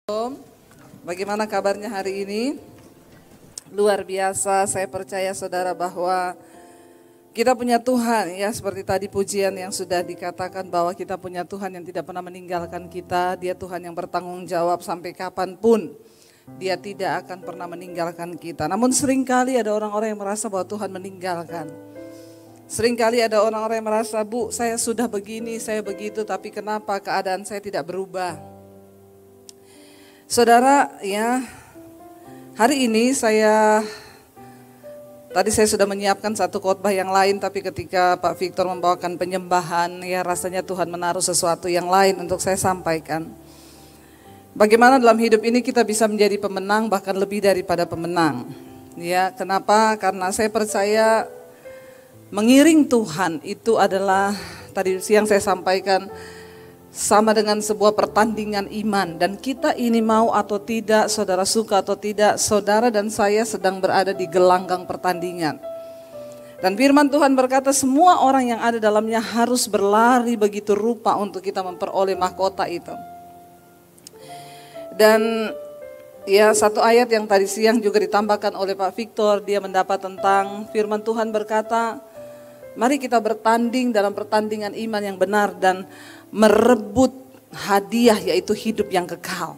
Shalom. Bagaimana kabarnya hari ini? Luar biasa, saya percaya saudara bahwa kita punya Tuhan ya, seperti tadi pujian yang sudah dikatakan bahwa kita punya Tuhan yang tidak pernah meninggalkan kita. Dia Tuhan yang bertanggung jawab sampai kapanpun. Dia tidak akan pernah meninggalkan kita. Namun seringkali ada orang-orang yang merasa bahwa Tuhan meninggalkan. Seringkali ada orang-orang yang merasa, Bu, saya sudah begini, saya begitu, tapi kenapa keadaan saya tidak berubah? Saudara, ya, hari ini tadi saya sudah menyiapkan satu khotbah yang lain, tapi ketika Pak Victor membawakan penyembahan, ya rasanya Tuhan menaruh sesuatu yang lain untuk saya sampaikan. Bagaimana dalam hidup ini kita bisa menjadi pemenang, bahkan lebih daripada pemenang. Ya, kenapa? Karena saya percaya mengiring Tuhan itu adalah, tadi siang saya sampaikan, sama dengan sebuah pertandingan iman. Dan kita ini mau atau tidak, saudara suka atau tidak, saudara dan saya sedang berada di gelanggang pertandingan. Dan firman Tuhan berkata semua orang yang ada dalamnya harus berlari begitu rupa untuk kita memperoleh mahkota itu. Dan ya, satu ayat yang tadi siang juga ditambahkan oleh Pak Victor, dia mendapat tentang firman Tuhan berkata, mari kita bertanding dalam pertandingan iman yang benar dan merebut hadiah, yaitu hidup yang kekal.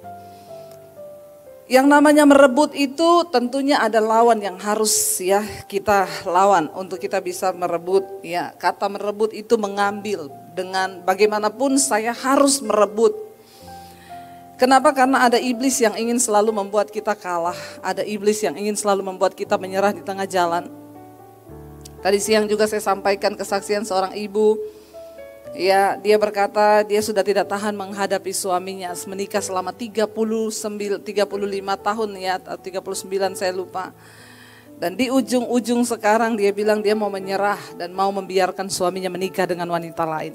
Yang namanya merebut itu tentunya ada lawan yang harus ya kita lawan untuk kita bisa merebut. Ya, kata merebut itu mengambil, dengan bagaimanapun saya harus merebut. Kenapa? Karena ada iblis yang ingin selalu membuat kita kalah. Ada iblis yang ingin selalu membuat kita menyerah di tengah jalan. Tadi siang juga saya sampaikan kesaksian seorang ibu. Ya, dia berkata dia sudah tidak tahan menghadapi suaminya, menikah selama 35 tahun ya, atau 39 saya lupa. Dan di ujung-ujung sekarang dia bilang dia mau menyerah dan mau membiarkan suaminya menikah dengan wanita lain.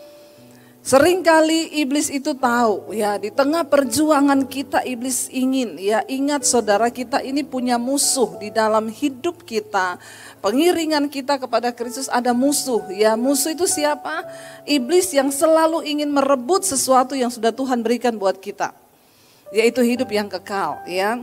Seringkali iblis itu tahu ya, di tengah perjuangan kita iblis ingin ya, ingat saudara, kita ini punya musuh di dalam hidup kita. Pengiringan kita kepada Kristus ada musuh ya. Musuh itu siapa? Iblis yang selalu ingin merebut sesuatu yang sudah Tuhan berikan buat kita, yaitu hidup yang kekal ya.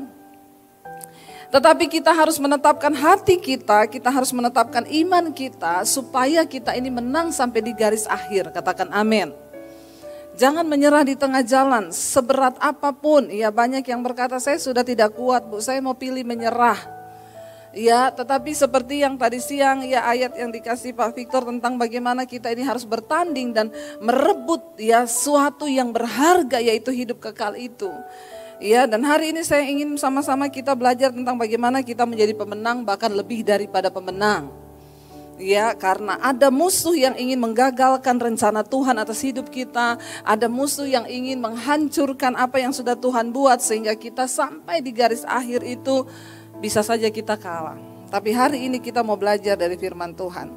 Tetapi kita harus menetapkan hati kita harus menetapkan iman kita supaya kita ini menang sampai di garis akhir. Katakan amin. Jangan menyerah di tengah jalan, seberat apapun. Ya, banyak yang berkata saya sudah tidak kuat, Bu, saya mau pilih menyerah. Ya, tetapi seperti yang tadi siang ya ayat yang dikasih Pak Victor tentang bagaimana kita ini harus bertanding dan merebut ya suatu yang berharga, yaitu hidup kekal itu. Ya, dan hari ini saya ingin sama-sama kita belajar tentang bagaimana kita menjadi pemenang, bahkan lebih daripada pemenang. Ya, karena ada musuh yang ingin menggagalkan rencana Tuhan atas hidup kita. Ada musuh yang ingin menghancurkan apa yang sudah Tuhan buat, sehingga kita sampai di garis akhir itu bisa saja kita kalah. Tapi hari ini kita mau belajar dari firman Tuhan.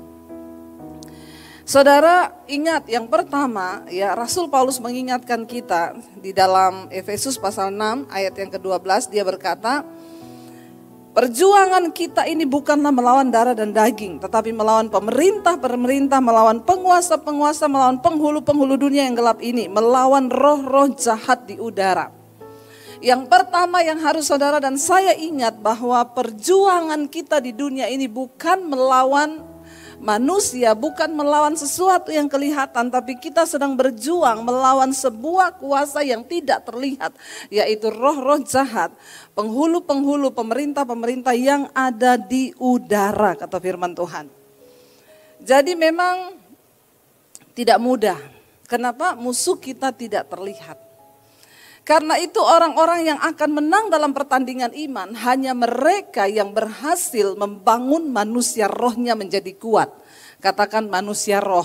Saudara, ingat yang pertama ya, Rasul Paulus mengingatkan kita di dalam Efesus pasal 6 ayat yang ke-12, dia berkata, perjuangan kita ini bukanlah melawan darah dan daging, tetapi melawan pemerintah-pemerintah, melawan penguasa-penguasa, melawan penghulu-penghulu dunia yang gelap ini, melawan roh-roh jahat di udara. Yang pertama yang harus saudara dan saya ingat bahwa perjuangan kita di dunia ini bukan melawan manusia, bukan melawan sesuatu yang kelihatan, tapi kita sedang berjuang melawan sebuah kuasa yang tidak terlihat, yaitu roh-roh jahat, penghulu-penghulu, pemerintah-pemerintah yang ada di udara, kata firman Tuhan. Jadi memang tidak mudah. Kenapa? Musuh kita tidak terlihat. Karena itu orang-orang yang akan menang dalam pertandingan iman hanya mereka yang berhasil membangun manusia rohnya menjadi kuat. Katakan manusia roh.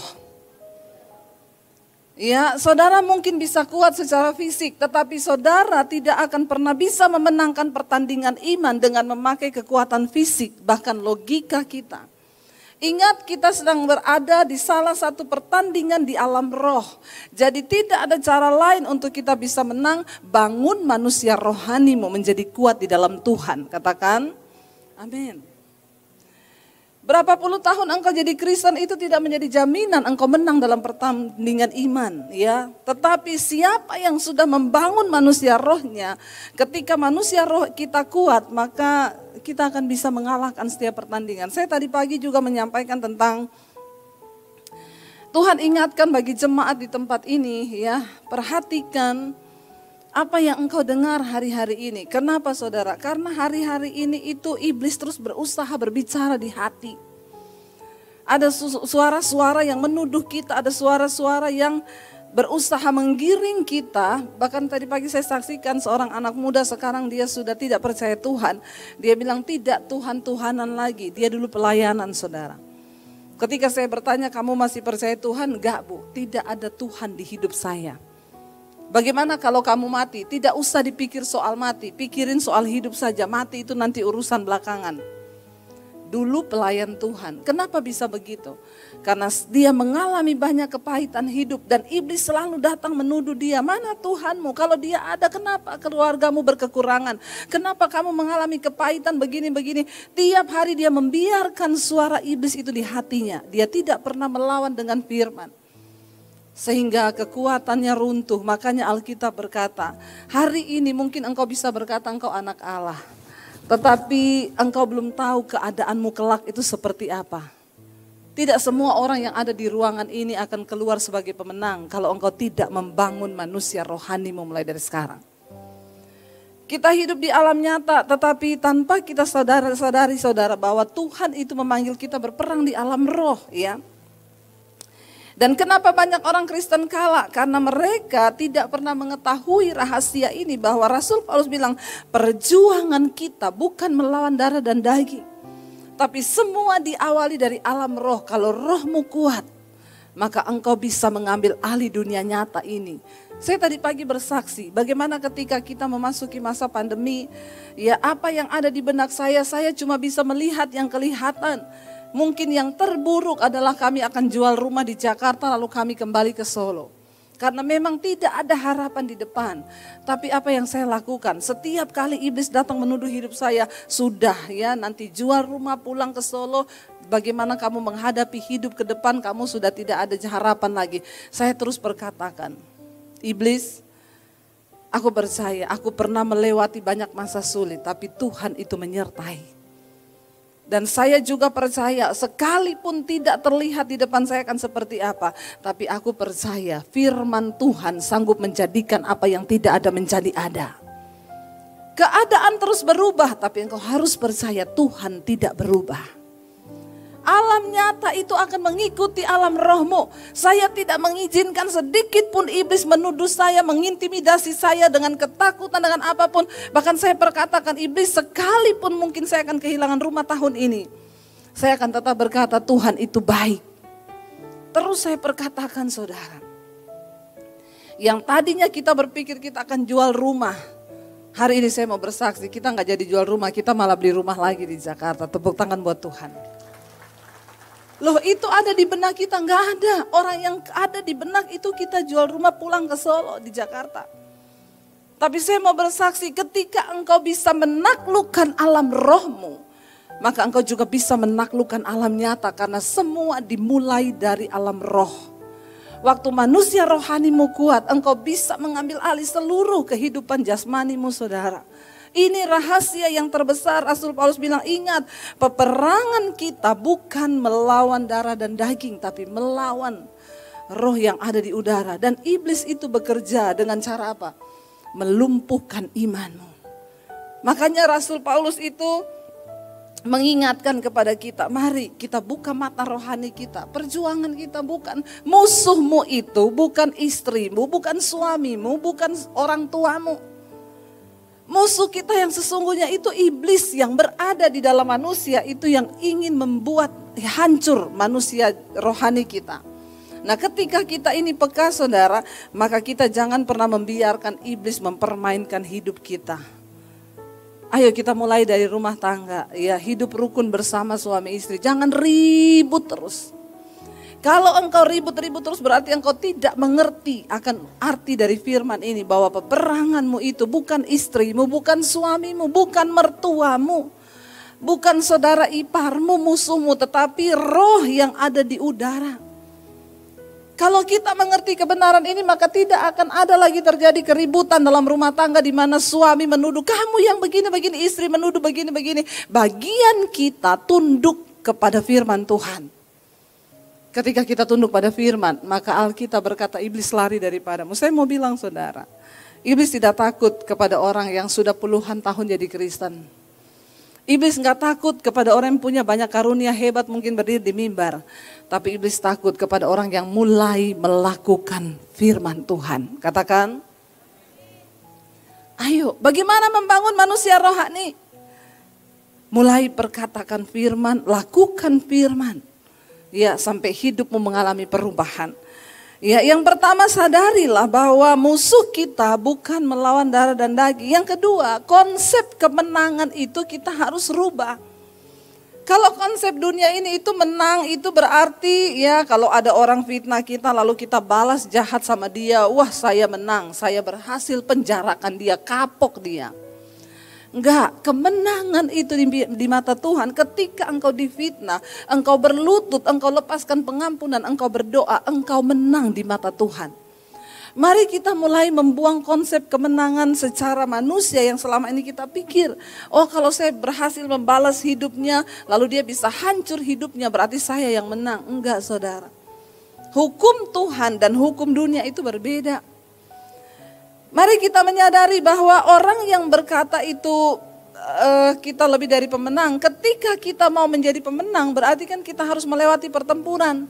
Ya, saudara mungkin bisa kuat secara fisik, tetapi saudara tidak akan pernah bisa memenangkan pertandingan iman dengan memakai kekuatan fisik, bahkan logika kita. Ingat, kita sedang berada di salah satu pertandingan di alam roh. Jadi tidak ada cara lain untuk kita bisa menang. Bangun manusia rohanimu menjadi kuat di dalam Tuhan. Katakan amin. Berapa puluh tahun engkau jadi Kristen itu tidak menjadi jaminan engkau menang dalam pertandingan iman, ya. Tetapi siapa yang sudah membangun manusia rohnya, ketika manusia roh kita kuat, maka kita akan bisa mengalahkan setiap pertandingan. Saya tadi pagi juga menyampaikan tentang Tuhan ingatkan bagi jemaat di tempat ini, ya, perhatikan apa yang engkau dengar hari-hari ini. Kenapa saudara? Karena hari-hari ini itu iblis terus berusaha berbicara di hati. Ada suara-suara yang menuduh kita, ada suara-suara yang berusaha menggiring kita. Bahkan tadi pagi saya saksikan seorang anak muda sekarang dia sudah tidak percaya Tuhan. Dia bilang tidak Tuhan-Tuhanan lagi, dia dulu pelayanan saudara. Ketika saya bertanya kamu masih percaya Tuhan? Enggak bu, tidak ada Tuhan di hidup saya. Bagaimana kalau kamu mati? Tidak usah dipikir soal mati, pikirin soal hidup saja. Mati itu nanti urusan belakangan. Dulu pelayan Tuhan. Kenapa bisa begitu? Karena dia mengalami banyak kepahitan hidup dan iblis selalu datang menuduh dia. Mana Tuhanmu? Kalau dia ada, kenapa keluargamu berkekurangan? Kenapa kamu mengalami kepahitan begini-begini? Tiap hari dia membiarkan suara iblis itu di hatinya. Dia tidak pernah melawan dengan firman. Sehingga kekuatannya runtuh. Makanya Alkitab berkata, hari ini mungkin engkau bisa berkata engkau anak Allah. Tetapi engkau belum tahu keadaanmu kelak itu seperti apa. Tidak semua orang yang ada di ruangan ini akan keluar sebagai pemenang kalau engkau tidak membangun manusia rohanimu mulai dari sekarang. Kita hidup di alam nyata, tetapi tanpa kita sadari saudara bahwa Tuhan itu memanggil kita berperang di alam roh, ya. Dan kenapa banyak orang Kristen kalah? Karena mereka tidak pernah mengetahui rahasia ini, bahwa Rasul Paulus bilang perjuangan kita bukan melawan darah dan daging. Tapi semua diawali dari alam roh. Kalau rohmu kuat, maka engkau bisa mengambil alih dunia nyata ini. Saya tadi pagi bersaksi bagaimana ketika kita memasuki masa pandemi, ya apa yang ada di benak saya cuma bisa melihat yang kelihatan. Mungkin yang terburuk adalah kami akan jual rumah di Jakarta lalu kami kembali ke Solo. Karena memang tidak ada harapan di depan. Tapi apa yang saya lakukan? Setiap kali iblis datang menuduh hidup saya, sudah ya nanti jual rumah pulang ke Solo. Bagaimana kamu menghadapi hidup ke depan, kamu sudah tidak ada harapan lagi. Saya terus berkatakan, iblis, aku percaya aku pernah melewati banyak masa sulit, tapi Tuhan itu menyertai. Dan saya juga percaya sekalipun tidak terlihat di depan saya akan seperti apa. Tapi aku percaya firman Tuhan sanggup menjadikan apa yang tidak ada menjadi ada. Keadaan terus berubah tapi engkau harus percaya Tuhan tidak berubah. Alam nyata itu akan mengikuti alam rohmu. Saya tidak mengizinkan sedikit pun iblis menuduh saya, mengintimidasi saya dengan ketakutan, dengan apapun. Bahkan saya perkatakan iblis sekalipun mungkin saya akan kehilangan rumah tahun ini. Saya akan tetap berkata Tuhan itu baik. Terus saya perkatakan saudara. Yang tadinya kita berpikir kita akan jual rumah. Hari ini saya mau bersaksi kita gak jadi jual rumah, kita malah beli rumah lagi di Jakarta. Tepuk tangan buat Tuhan. Loh itu ada di benak kita, enggak ada. Orang yang ada di benak itu kita jual rumah pulang ke Solo di Jakarta. Tapi saya mau bersaksi ketika engkau bisa menaklukkan alam rohmu, maka engkau juga bisa menaklukkan alam nyata karena semua dimulai dari alam roh. Waktu manusia rohanimu kuat, engkau bisa mengambil alih seluruh kehidupan jasmanimu saudara. Ini rahasia yang terbesar. Rasul Paulus bilang ingat peperangan kita bukan melawan darah dan daging tapi melawan roh yang ada di udara. Dan iblis itu bekerja dengan cara apa? Melumpuhkan imanmu. Makanya Rasul Paulus itu mengingatkan kepada kita, mari kita buka mata rohani kita. Perjuangan kita bukan musuhmu itu, bukan istrimu, bukan suamimu, bukan orang tuamu. Musuh kita yang sesungguhnya itu iblis yang berada di dalam manusia, itu yang ingin membuat hancur manusia rohani kita. Nah ketika kita ini peka saudara, maka kita jangan pernah membiarkan iblis mempermainkan hidup kita. Ayo kita mulai dari rumah tangga, ya hidup rukun bersama suami istri, jangan ribut terus. Kalau engkau ribut-ribut terus berarti engkau tidak mengerti akan arti dari firman ini. Bahwa peperanganmu itu bukan istrimu, bukan suamimu, bukan mertuamu. Bukan saudara iparmu, musuhmu, tetapi roh yang ada di udara. Kalau kita mengerti kebenaran ini, maka tidak akan ada lagi terjadi keributan dalam rumah tangga di mana suami menuduh kamu yang begini-begini, istri menuduh begini-begini. Bagian kita tunduk kepada firman Tuhan. Ketika kita tunduk pada firman, maka Alkitab berkata iblis lari daripadamu. Saya mau bilang saudara, iblis tidak takut kepada orang yang sudah puluhan tahun jadi Kristen. Iblis nggak takut kepada orang yang punya banyak karunia hebat mungkin berdiri di mimbar. Tapi iblis takut kepada orang yang mulai melakukan firman Tuhan. Katakan, ayo bagaimana membangun manusia rohani? Mulai perkatakan firman, lakukan firman. Ya, sampai hidupmu mengalami perubahan. Ya, yang pertama sadarilah bahwa musuh kita bukan melawan darah dan daging. Yang kedua, konsep kemenangan itu kita harus rubah. Kalau konsep dunia ini itu menang, itu berarti ya kalau ada orang fitnah kita lalu kita balas jahat sama dia. Wah, saya menang, saya berhasil penjarakan dia, kapok dia. Enggak, kemenangan itu di mata Tuhan ketika engkau difitnah, engkau berlutut, engkau lepaskan pengampunan, engkau berdoa, engkau menang di mata Tuhan. Mari kita mulai membuang konsep kemenangan secara manusia yang selama ini kita pikir. Oh, kalau saya berhasil membalas hidupnya, lalu dia bisa hancur hidupnya, berarti saya yang menang. Enggak, saudara. Hukum Tuhan dan hukum dunia itu berbeda. Mari kita menyadari bahwa orang yang berkata itu kita lebih dari pemenang. Ketika kita mau menjadi pemenang berarti kan kita harus melewati pertempuran.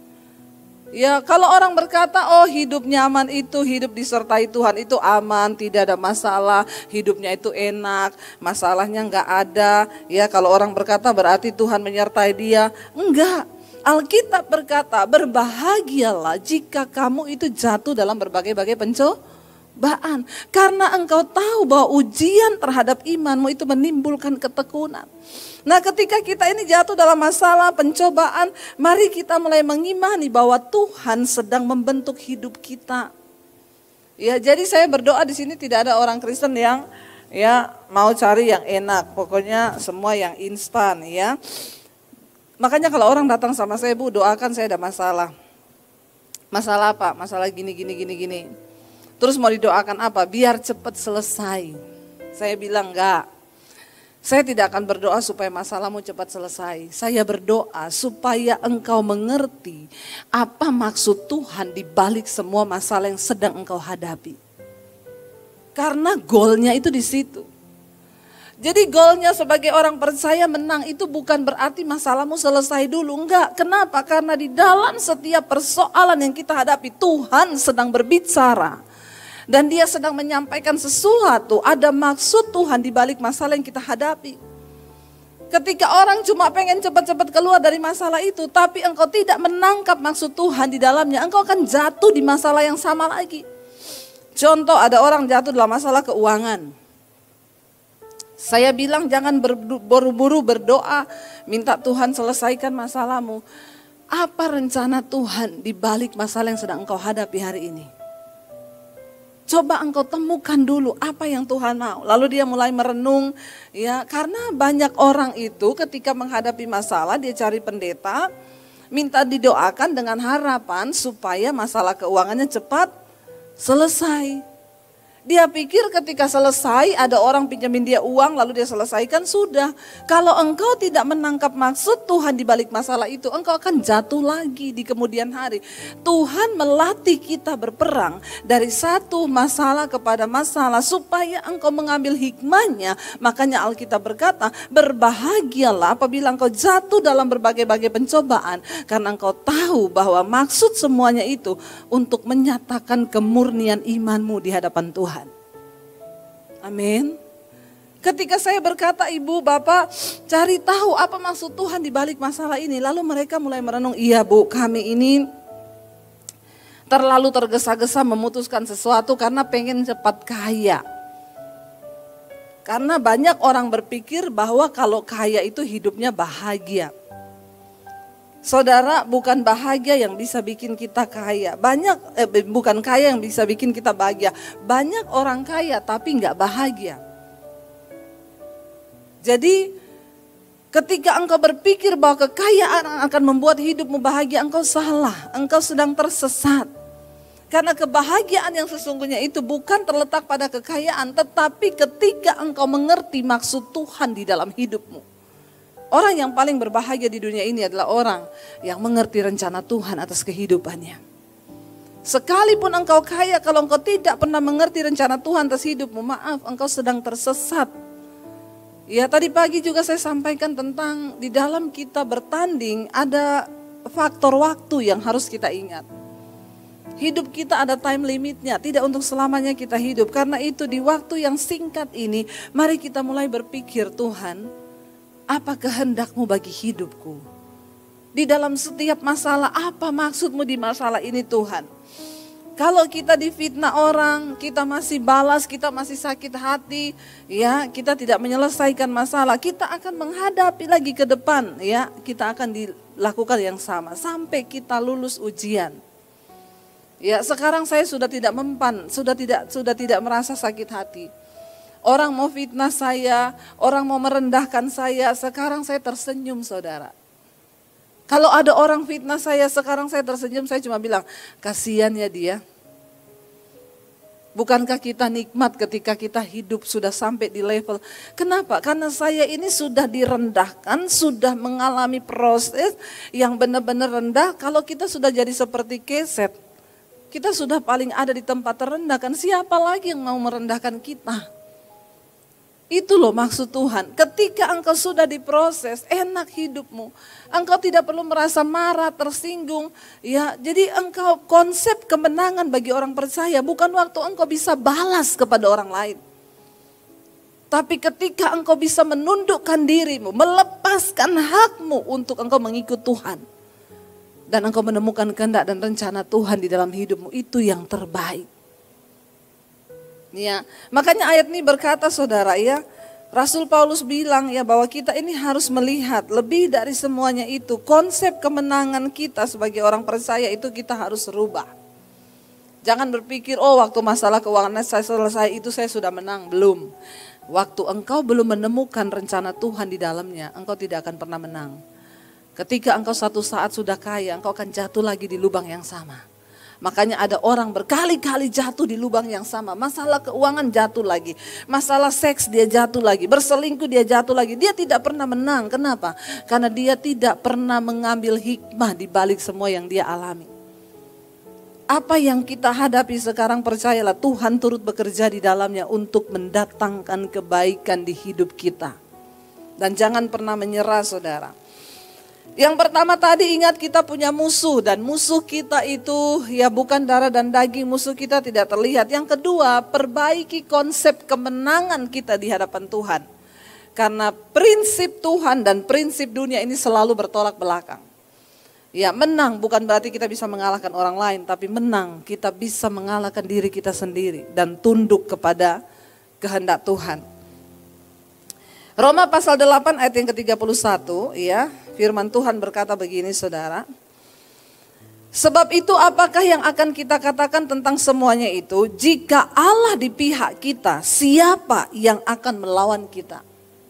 Ya, kalau orang berkata oh hidup nyaman itu, hidup disertai Tuhan itu aman, tidak ada masalah, hidupnya itu enak, masalahnya enggak ada. Ya, kalau orang berkata berarti Tuhan menyertai dia. Enggak. Alkitab berkata berbahagialah jika kamu itu jatuh dalam berbagai-bagai pencobaan. Karena engkau tahu bahwa ujian terhadap imanmu itu menimbulkan ketekunan. Nah, ketika kita ini jatuh dalam masalah pencobaan, mari kita mulai mengimani bahwa Tuhan sedang membentuk hidup kita. Ya, jadi saya berdoa di sini tidak ada orang Kristen yang ya mau cari yang enak, pokoknya semua yang instan ya. Makanya kalau orang datang sama saya, Bu, doakan saya ada masalah. Masalah apa? Masalah gini. Terus mau didoakan apa? Biar cepat selesai. Saya bilang enggak. Saya tidak akan berdoa supaya masalahmu cepat selesai. Saya berdoa supaya engkau mengerti apa maksud Tuhan di balik semua masalah yang sedang engkau hadapi. Karena goalnya itu di situ. Jadi goalnya sebagai orang percaya menang itu bukan berarti masalahmu selesai dulu. Enggak, kenapa? Karena di dalam setiap persoalan yang kita hadapi Tuhan sedang berbicara. Dan dia sedang menyampaikan sesuatu, ada maksud Tuhan di balik masalah yang kita hadapi. Ketika orang cuma pengen cepat-cepat keluar dari masalah itu, tapi engkau tidak menangkap maksud Tuhan di dalamnya, engkau akan jatuh di masalah yang sama lagi. Contoh, ada orang jatuh dalam masalah keuangan. Saya bilang jangan buru-buru berdoa, minta Tuhan selesaikan masalahmu. Apa rencana Tuhan di balik masalah yang sedang engkau hadapi hari ini? Coba engkau temukan dulu apa yang Tuhan mau. Lalu dia mulai merenung, ya, karena banyak orang itu ketika menghadapi masalah dia cari pendeta, minta didoakan dengan harapan supaya masalah keuangannya cepat selesai. Dia pikir ketika selesai ada orang pinjamin dia uang lalu dia selesaikan, sudah. Kalau engkau tidak menangkap maksud Tuhan di balik masalah itu, engkau akan jatuh lagi di kemudian hari. Tuhan melatih kita berperang dari satu masalah kepada masalah supaya engkau mengambil hikmahnya. Makanya Alkitab berkata, berbahagialah apabila engkau jatuh dalam berbagai-bagai pencobaan. Karena engkau tahu bahwa maksud semuanya itu untuk menyatakan kemurnian imanmu di hadapan Tuhan. Amin. Ketika saya berkata, Ibu, Bapak, cari tahu apa maksud Tuhan di balik masalah ini. Lalu mereka mulai merenung, iya Bu, kami ini terlalu tergesa-gesa memutuskan sesuatu karena pengen cepat kaya. Karena banyak orang berpikir bahwa kalau kaya itu hidupnya bahagia. Saudara, bukan bahagia yang bisa bikin kita kaya. Bukan kaya yang bisa bikin kita bahagia. Banyak orang kaya tapi nggak bahagia. Jadi Ketika engkau berpikir bahwa kekayaan akan membuat hidupmu bahagia, engkau salah, engkau sedang tersesat. Karena kebahagiaan yang sesungguhnya itu bukan terletak pada kekayaan, tetapi ketika engkau mengerti maksud Tuhan di dalam hidupmu. Orang yang paling berbahagia di dunia ini adalah orang yang mengerti rencana Tuhan atas kehidupannya. Sekalipun engkau kaya, kalau engkau tidak pernah mengerti rencana Tuhan atas hidupmu, maaf, engkau sedang tersesat. Ya, tadi pagi juga saya sampaikan tentang di dalam kita bertanding ada faktor waktu yang harus kita ingat. Hidup kita ada time limitnya, tidak untuk selamanya kita hidup. Karena itu di waktu yang singkat ini, mari kita mulai berpikir, Tuhan, apa kehendak-Mu bagi hidupku? Di dalam setiap masalah, apa maksud-Mu di masalah ini Tuhan? Kalau kita difitnah orang, kita masih balas, kita masih sakit hati, ya, kita tidak menyelesaikan masalah, kita akan menghadapi lagi ke depan, ya, kita akan dilakukan yang sama sampai kita lulus ujian. Ya, sekarang saya sudah tidak mempan, sudah tidak merasa sakit hati. Orang mau fitnah saya, orang mau merendahkan saya, sekarang saya tersenyum, saudara. Kalau ada orang fitnah saya, sekarang saya tersenyum, saya cuma bilang, kasihan ya dia. Bukankah kita nikmat ketika kita hidup sudah sampai di level, kenapa? Karena saya ini sudah direndahkan, sudah mengalami proses yang benar-benar rendah. Kalau kita sudah jadi seperti keset, kita sudah paling ada di tempat terendah, kan siapa lagi yang mau merendahkan kita? Itu loh maksud Tuhan. Ketika engkau sudah diproses, enak hidupmu. Engkau tidak perlu merasa marah, tersinggung. Ya, jadi engkau konsep kemenangan bagi orang percaya bukan waktu engkau bisa balas kepada orang lain. Tapi ketika engkau bisa menundukkan dirimu, melepaskan hakmu untuk engkau mengikut Tuhan. Dan engkau menemukan kehendak dan rencana Tuhan di dalam hidupmu, itu yang terbaik. Ya, makanya ayat ini berkata, saudara, ya, Rasul Paulus bilang ya bahwa kita ini harus melihat lebih dari semuanya itu, konsep kemenangan kita sebagai orang percaya itu kita harus rubah. Jangan berpikir, oh waktu masalah keuangan saya selesai itu saya sudah menang. Belum. Waktu engkau belum menemukan rencana Tuhan di dalamnya, engkau tidak akan pernah menang. Ketika engkau satu saat sudah kaya, engkau akan jatuh lagi di lubang yang sama. Makanya ada orang berkali-kali jatuh di lubang yang sama. Masalah keuangan jatuh lagi. Masalah seks dia jatuh lagi. Berselingkuh dia jatuh lagi. Dia tidak pernah menang. Kenapa? Karena dia tidak pernah mengambil hikmah di balik semua yang dia alami. Apa yang kita hadapi sekarang, percayalah Tuhan turut bekerja di dalamnya untuk mendatangkan kebaikan di hidup kita. Dan jangan pernah menyerah, saudara. Yang pertama tadi ingat kita punya musuh, dan musuh kita itu ya bukan darah dan daging, musuh kita tidak terlihat. Yang kedua, perbaiki konsep kemenangan kita di hadapan Tuhan. Karena prinsip Tuhan dan prinsip dunia ini selalu bertolak belakang. Ya, menang bukan berarti kita bisa mengalahkan orang lain, tapi menang kita bisa mengalahkan diri kita sendiri dan tunduk kepada kehendak Tuhan. Roma pasal 8 ayat yang ke-31, ya, firman Tuhan berkata begini, saudara. Sebab itu apakah yang akan kita katakan tentang semuanya itu? Jika Allah di pihak kita, siapa yang akan melawan kita?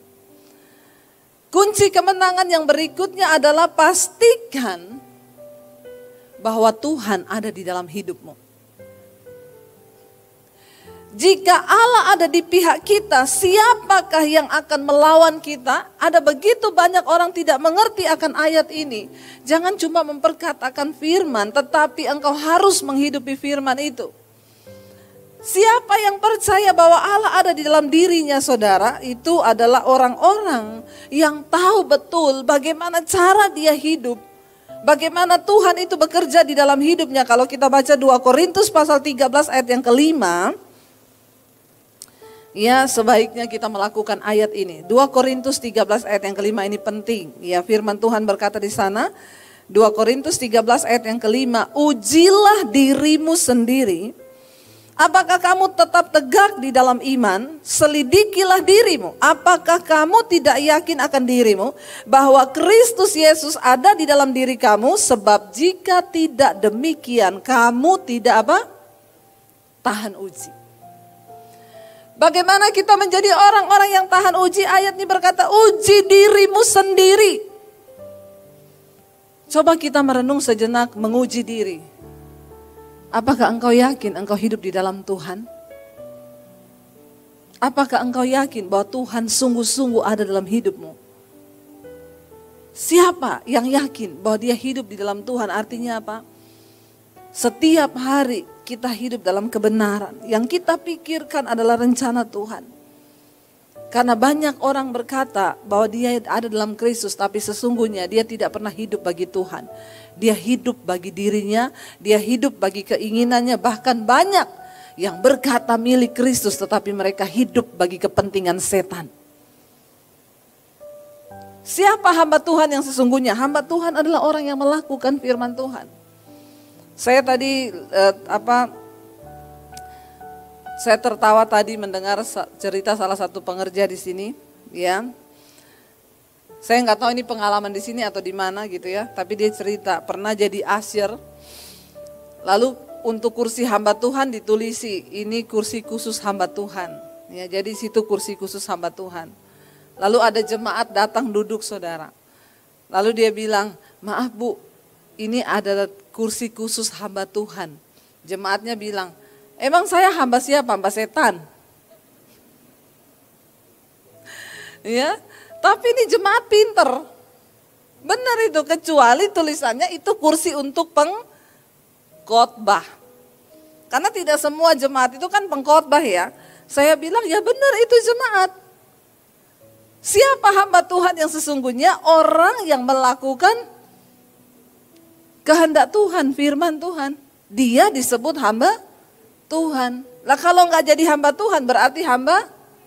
Kunci kemenangan yang berikutnya adalah pastikan bahwa Tuhan ada di dalam hidupmu. Jika Allah ada di pihak kita, siapakah yang akan melawan kita? Ada begitu banyak orang tidak mengerti akan ayat ini. Jangan cuma memperkatakan firman, tetapi engkau harus menghidupi firman itu. Siapa yang percaya bahwa Allah ada di dalam dirinya, saudara, itu adalah orang-orang yang tahu betul bagaimana cara dia hidup. Bagaimana Tuhan itu bekerja di dalam hidupnya. Kalau kita baca 2 Korintus pasal 13 ayat yang kelima, ya, sebaiknya kita melakukan ayat ini. 2 Korintus 13 ayat yang kelima ini penting. Ya, firman Tuhan berkata di sana, 2 Korintus 13 ayat yang kelima, ujilah dirimu sendiri. Apakah kamu tetap tegak di dalam iman? Selidikilah dirimu. Apakah kamu tidak yakin akan dirimu bahwa Kristus Yesus ada di dalam diri kamu? Sebab jika tidak demikian, kamu tidak apa? Tahan uji. Bagaimana kita menjadi orang-orang yang tahan uji? Ayat ini berkata, uji dirimu sendiri. Coba kita merenung sejenak, menguji diri. Apakah engkau yakin engkau hidup di dalam Tuhan? Apakah engkau yakin bahwa Tuhan sungguh-sungguh ada dalam hidupmu? Siapa yang yakin bahwa dia hidup di dalam Tuhan? Artinya apa? Setiap hari kita hidup dalam kebenaran. Yang kita pikirkan adalah rencana Tuhan. Karena banyak orang berkata bahwa dia ada dalam Kristus, tapi sesungguhnya dia tidak pernah hidup bagi Tuhan. Dia hidup bagi dirinya, dia hidup bagi keinginannya. Bahkan banyak yang berkata milik Kristus, tetapi mereka hidup bagi kepentingan setan. Siapa hamba Tuhan yang sesungguhnya? Hamba Tuhan adalah orang yang melakukan firman Tuhan. Saya tadi saya tertawa tadi mendengar cerita salah satu pengerja di sini, ya. Saya nggak tahu ini pengalaman di sini atau di mana gitu ya, tapi dia cerita pernah jadi usher. Lalu untuk kursi hamba Tuhan ditulisi ini kursi khusus hamba Tuhan, ya. Jadi situ kursi khusus hamba Tuhan. Lalu ada jemaat datang duduk, saudara. Lalu dia bilang, maaf Bu, ini ada kursi khusus hamba Tuhan. Jemaatnya bilang, emang saya hamba siapa? Hamba setan. Ya, tapi ini jemaat pinter. Benar itu, kecuali tulisannya itu kursi untuk pengkhotbah. Karena tidak semua jemaat itu kan pengkhotbah ya. Saya bilang ya benar itu jemaat. Siapa hamba Tuhan yang sesungguhnya? Orang yang melakukan kehendak Tuhan, firman Tuhan. Dia disebut hamba Tuhan. Lah kalau nggak jadi hamba Tuhan berarti hamba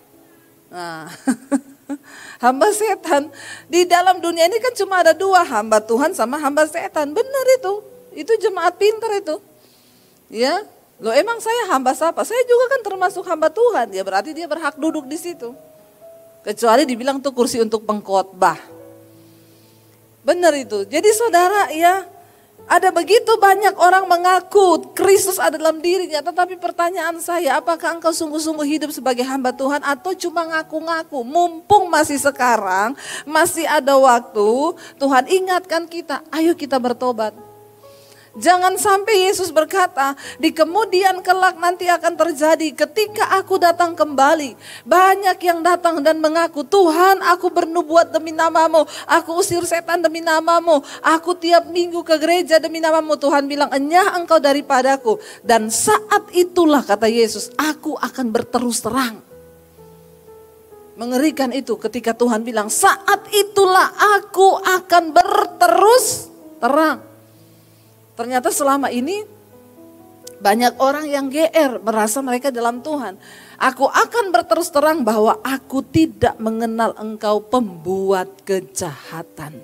hamba setan. Di dalam dunia ini kan cuma ada dua, hamba Tuhan sama hamba setan. Benar itu. Itu jemaat pintar itu. Ya. Loh emang saya hamba siapa? Saya juga kan termasuk hamba Tuhan. Ya berarti dia berhak duduk di situ. Kecuali dibilang tuh kursi untuk pengkhotbah. Benar itu. Jadi saudara ya, ada begitu banyak orang mengaku Kristus ada dalam dirinya. Tetapi pertanyaan saya, apakah engkau sungguh-sungguh hidup sebagai hamba Tuhan atau cuma ngaku-ngaku? Mumpung masih sekarang, masih ada waktu, Tuhan ingatkan kita, ayo kita bertobat. Jangan sampai Yesus berkata, di kemudian kelak nanti akan terjadi ketika aku datang kembali. Banyak yang datang dan mengaku, Tuhan aku bernubuat demi namamu, aku usir setan demi namamu, aku tiap minggu ke gereja demi namamu. Tuhan bilang, enyah engkau daripadaku. Dan saat itulah kata Yesus, aku akan berterus terang. Mengerikan itu ketika Tuhan bilang, saat itulah aku akan berterus terang. Ternyata selama ini banyak orang yang GR merasa mereka dalam Tuhan. Aku akan berterus terang bahwa aku tidak mengenal engkau pembuat kejahatan.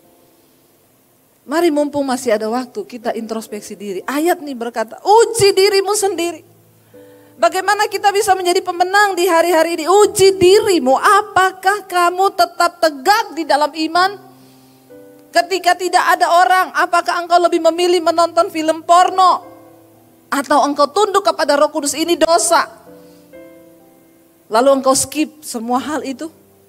Mari mumpung masih ada waktu kita introspeksi diri. Ayat ini berkata, uji dirimu sendiri. Bagaimana kita bisa menjadi pemenang di hari-hari ini? Uji dirimu, apakah kamu tetap tegak di dalam iman? Ketika tidak ada orang, apakah engkau lebih memilih menonton film porno? Atau engkau tunduk kepada Roh Kudus, ini dosa. Lalu engkau skip semua hal itu?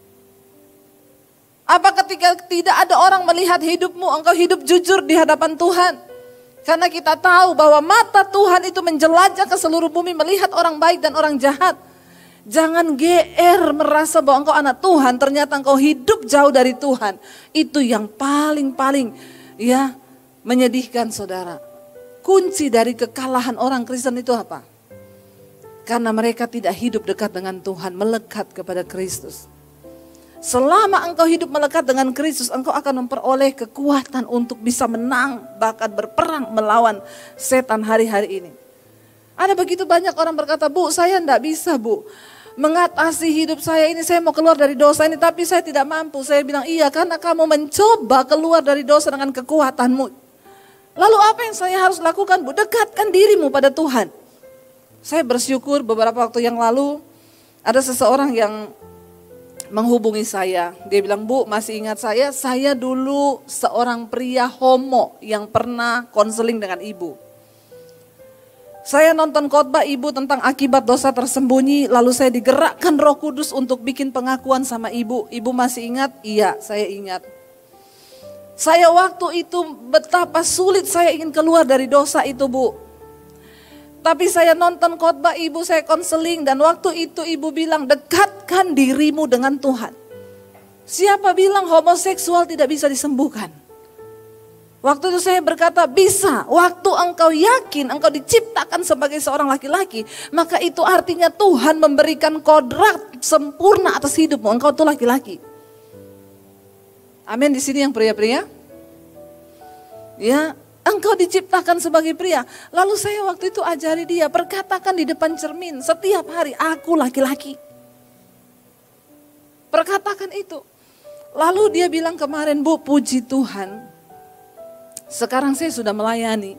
Apa ketika tidak ada orang melihat hidupmu, engkau hidup jujur di hadapan Tuhan? Karena kita tahu bahwa mata Tuhan itu menjelajah ke seluruh bumi, melihat orang baik dan orang jahat. Jangan GR merasa bahwa engkau anak Tuhan, ternyata engkau hidup jauh dari Tuhan. Itu yang paling ya menyedihkan saudara. Kunci dari kekalahan orang Kristen itu apa? Karena mereka tidak hidup dekat dengan Tuhan, melekat kepada Kristus. Selama engkau hidup melekat dengan Kristus, engkau akan memperoleh kekuatan untuk bisa menang, bahkan berperang melawan setan hari-hari ini. Ada begitu banyak orang berkata, Bu saya enggak bisa Bu mengatasi hidup saya ini, saya mau keluar dari dosa ini tapi saya tidak mampu. Saya bilang iya, karena kamu mencoba keluar dari dosa dengan kekuatanmu. Lalu apa yang saya harus lakukan Bu? Dekatkan dirimu pada Tuhan. Saya bersyukur beberapa waktu yang lalu ada seseorang yang menghubungi saya. Dia bilang, Bu masih ingat saya dulu seorang pria homo yang pernah konseling dengan ibu. Saya nonton khotbah ibu tentang akibat dosa tersembunyi, lalu saya digerakkan Roh Kudus untuk bikin pengakuan sama ibu. Ibu masih ingat? Iya, saya ingat. Saya waktu itu betapa sulit saya ingin keluar dari dosa itu, Bu. Tapi saya nonton khotbah ibu, saya konseling, dan waktu itu ibu bilang, dekatkan dirimu dengan Tuhan. Siapa bilang homoseksual tidak bisa disembuhkan? Waktu itu saya berkata, bisa. Waktu engkau yakin engkau diciptakan sebagai seorang laki-laki, maka itu artinya Tuhan memberikan kodrat sempurna atas hidupmu. Engkau itu laki-laki. Amin. Di sini yang pria-pria. Ya, engkau diciptakan sebagai pria. Lalu saya waktu itu ajari dia, perkatakan di depan cermin setiap hari, aku laki-laki. Perkatakan itu. Lalu dia bilang kemarin, Bu, puji Tuhan. Sekarang saya sudah melayani.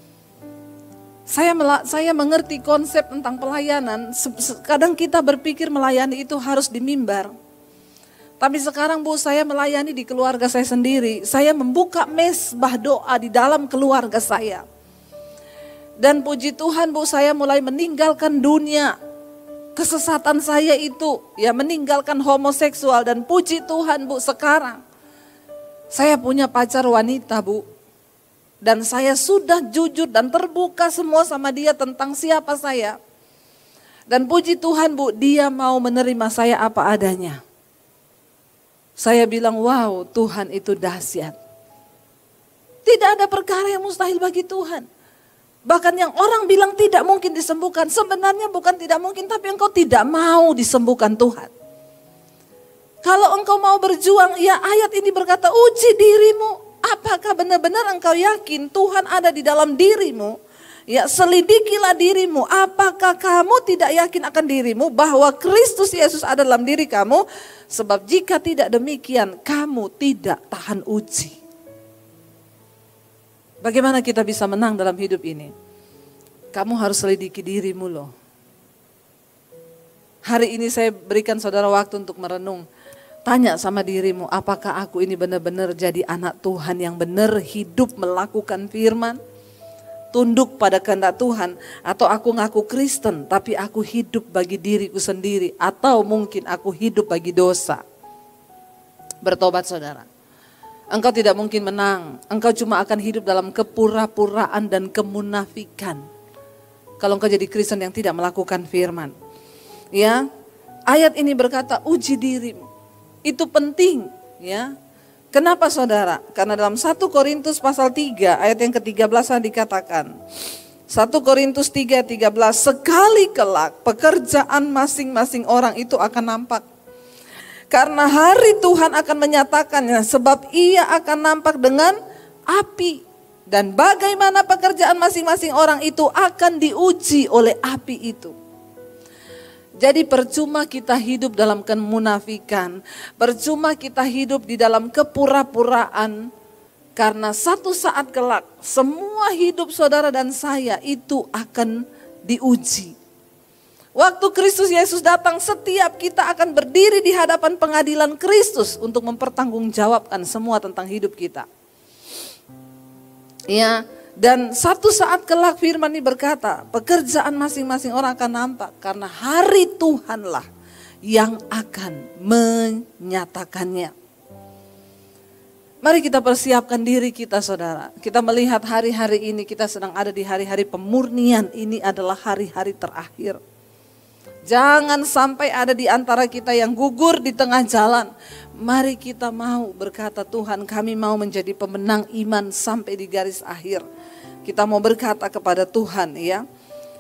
Saya mengerti konsep tentang pelayanan. Kadang kita berpikir melayani itu harus di mimbar. Tapi sekarang, Bu, saya melayani di keluarga saya sendiri. Saya membuka mezbah doa di dalam keluarga saya. Dan puji Tuhan, Bu, saya mulai meninggalkan dunia kesesatan saya itu. Ya, meninggalkan homoseksual. Dan puji Tuhan, Bu, sekarang saya punya pacar wanita, Bu. Dan saya sudah jujur dan terbuka semua sama dia tentang siapa saya. Dan puji Tuhan, Bu, dia mau menerima saya apa adanya. Saya bilang, wow, Tuhan itu dahsyat. Tidak ada perkara yang mustahil bagi Tuhan. Bahkan yang orang bilang tidak mungkin disembuhkan, sebenarnya bukan tidak mungkin, tapi engkau tidak mau disembuhkan Tuhan. Kalau engkau mau berjuang, ya ayat ini berkata, uji dirimu. Apakah benar-benar engkau yakin Tuhan ada di dalam dirimu? Ya, selidikilah dirimu. Apakah kamu tidak yakin akan dirimu bahwa Kristus Yesus ada dalam diri kamu? Sebab jika tidak demikian, kamu tidak tahan uji. Bagaimana kita bisa menang dalam hidup ini? Kamu harus selidiki dirimu loh. Hari ini saya berikan saudara waktu untuk merenung. Tanya sama dirimu, apakah aku ini benar-benar jadi anak Tuhan yang benar hidup melakukan firman? Tunduk pada kehendak Tuhan, atau aku ngaku Kristen tapi aku hidup bagi diriku sendiri, atau mungkin aku hidup bagi dosa. Bertobat saudara. Engkau tidak mungkin menang, engkau cuma akan hidup dalam kepura-puraan dan kemunafikan. Kalau engkau jadi Kristen yang tidak melakukan firman. Ya, ayat ini berkata uji dirimu. Itu penting, ya. Kenapa saudara? Karena dalam 1 Korintus pasal 3 ayat yang ke-13 dikatakan. 1 Korintus 3:13, sekali kelak pekerjaan masing-masing orang itu akan nampak. Karena hari Tuhan akan menyatakannya, sebab ia akan nampak dengan api. Dan bagaimana pekerjaan masing-masing orang itu akan diuji oleh api itu. Jadi percuma kita hidup dalam kemunafikan, percuma kita hidup di dalam kepura-puraan, karena satu saat kelak semua hidup saudara dan saya itu akan diuji. Waktu Kristus Yesus datang, setiap kita akan berdiri di hadapan pengadilan Kristus untuk mempertanggungjawabkan semua tentang hidup kita. Ya. Dan satu saat kelak firman ini berkata, pekerjaan masing-masing orang akan nampak karena hari Tuhanlah yang akan menyatakannya. Mari kita persiapkan diri kita saudara. Kita melihat hari-hari ini kita sedang ada di hari-hari pemurnian, ini adalah hari-hari terakhir. Jangan sampai ada di antara kita yang gugur di tengah jalan. Mari kita mau berkata, Tuhan kami mau menjadi pemenang iman sampai di garis akhir. Kita mau berkata kepada Tuhan ya.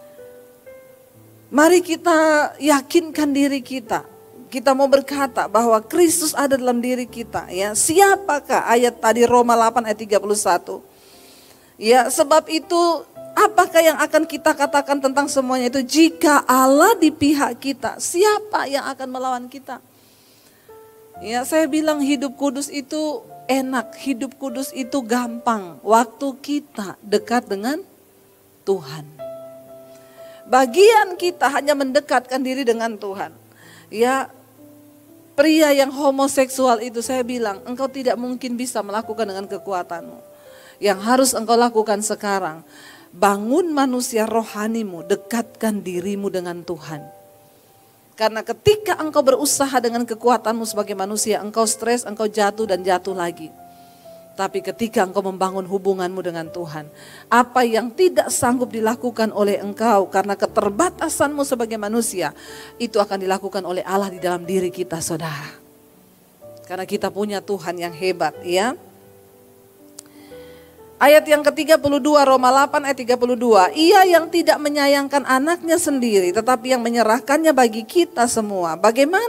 Mari kita yakinkan diri kita. Kita mau berkata bahwa Kristus ada dalam diri kita ya. Siapakah ayat tadi Roma 8 ayat 31. Ya, sebab itu apakah yang akan kita katakan tentang semuanya itu? Jika Allah di pihak kita, siapa yang akan melawan kita? Ya, saya bilang hidup kudus itu enak, hidup kudus itu gampang waktu kita dekat dengan Tuhan. Bagian kita hanya mendekatkan diri dengan Tuhan. Ya, pria yang homoseksual itu saya bilang, engkau tidak mungkin bisa melakukan dengan kekuatanmu. Yang harus engkau lakukan sekarang, bangun manusia rohanimu, dekatkan dirimu dengan Tuhan. Karena ketika engkau berusaha dengan kekuatanmu sebagai manusia, engkau stres, engkau jatuh dan jatuh lagi. Tapi ketika engkau membangun hubunganmu dengan Tuhan, apa yang tidak sanggup dilakukan oleh engkau karena keterbatasanmu sebagai manusia, itu akan dilakukan oleh Allah di dalam diri kita, saudara. Karena kita punya Tuhan yang hebat, ya. Ayat yang ke-32, Roma 8 ayat 32. Ia yang tidak menyayangkan anaknya sendiri, tetapi yang menyerahkannya bagi kita semua.